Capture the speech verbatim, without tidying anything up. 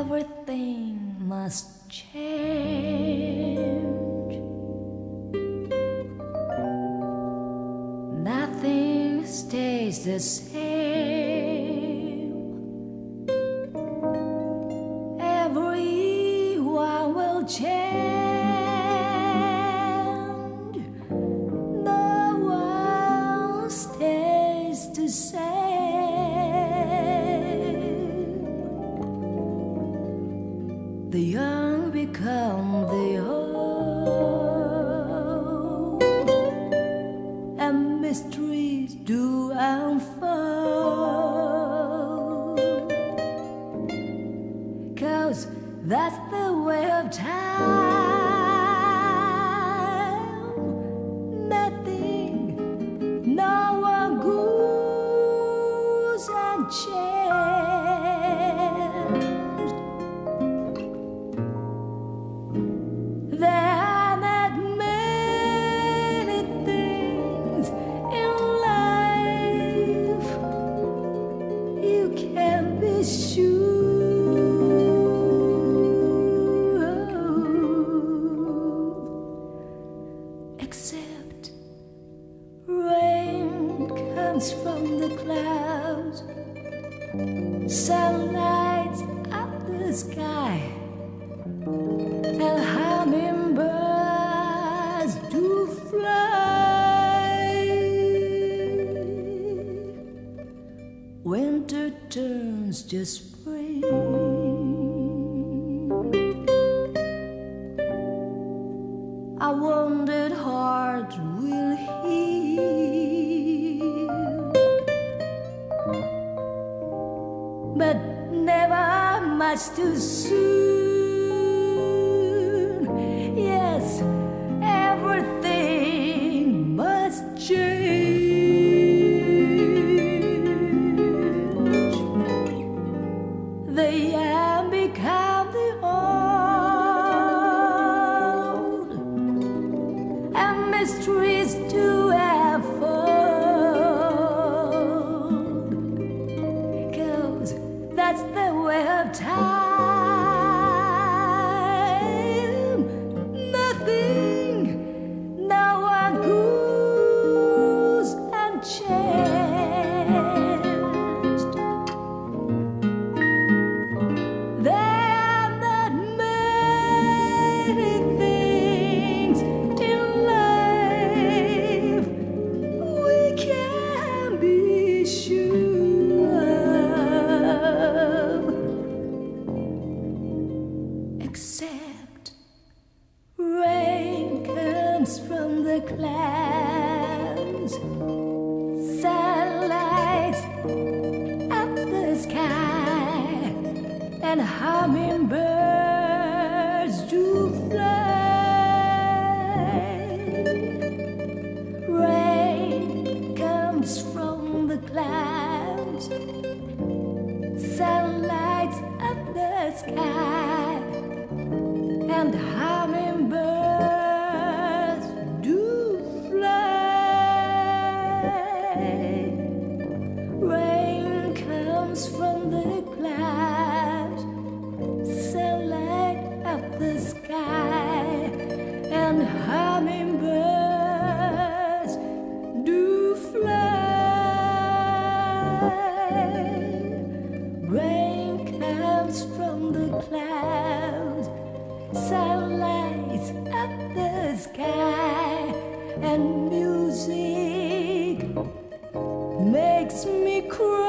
Everything must change. Nothing stays the same. Everyone will change. No one stays the same. The young become the old, and mysteries do unfold. 'Cause that's the way of time. Nothing, no one goes unchanged. There are not many things in life you can be sure of, except rain comes from the clouds, sun lights up the sky, and hummingbirds do fly. Winter turns to spring. I wondered heart will heal, but never much too soon. Yes, everything must change. The young become the old, and mysteries do unfold. 'Cause that's the way of time. Nothing, no one goes unchanged. There are not many things in life we can be sure of, except rain comes from the clouds, sunlight up the sky, and hummingbirds do fly. Rain comes from the clouds, sunlight up the sky, and hummingbirds do fly. Rain comes from the clouds, sunlight up the sky, and hummingbirds do fly. Rain comes from the clouds, sunlight up the sky, and music makes me cry.